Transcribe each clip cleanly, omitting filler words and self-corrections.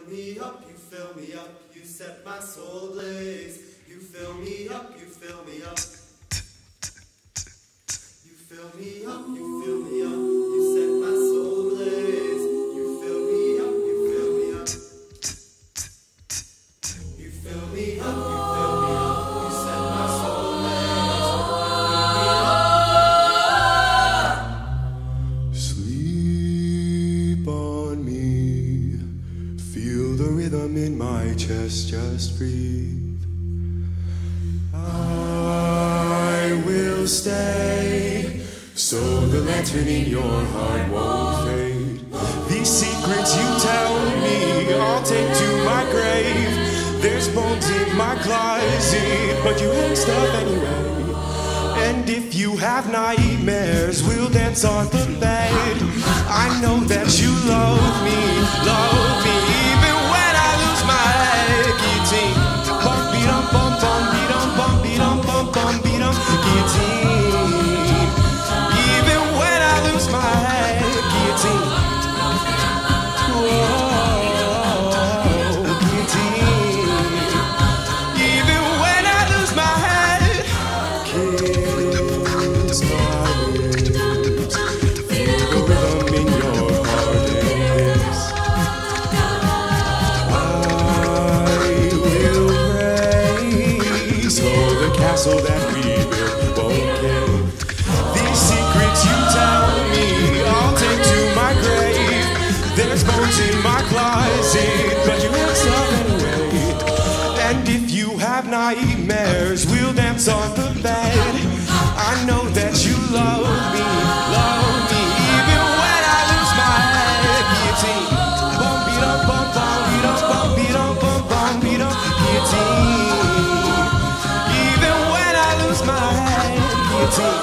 me up, you fill me up, you set my soul ablaze. You fill me up, you fill me up. You fill me up, you fill me up, you set my soul ablaze. You fill me up, you fill me up. You fill me up, you fill me up, you set my soul ablaze. Sleep on me, feel the rhythm in my chest, just breathe. I will stay, so the lantern in your heart won't fade. These secrets you tell me, I'll take to my grave. There's bones in my closet, but you hang stuff anyway. And if you have nightmares, we'll dance on the bed. I know that you love me, even when I lose my guillotine. Bum beat up, bum bum beat up, bum beat up, bum bum beat up, guillotine. Even when I lose my guillotine. Whoa, guillotine. Even when I lose my head, kiss my lips, feel the rhythm in your heart and hips. I will praise for the castle that we built won't cave. These secrets you tell me, I'll take to my grave. There's bones in my closet, but you have some anyway. And if you have nightmares, we'll dance on the bed. I know that you love me, even when I lose my guillotine. Bum beat up, bum bum beat up, bum beat up, bum bum beat up, guillotine. Even when I lose my guillotine.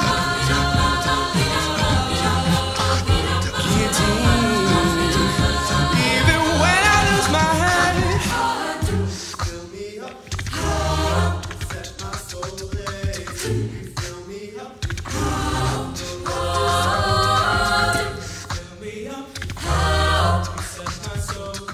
Fill me up, you set my soul ablaze. You fill me up, fill me up, you set my soul ablaze.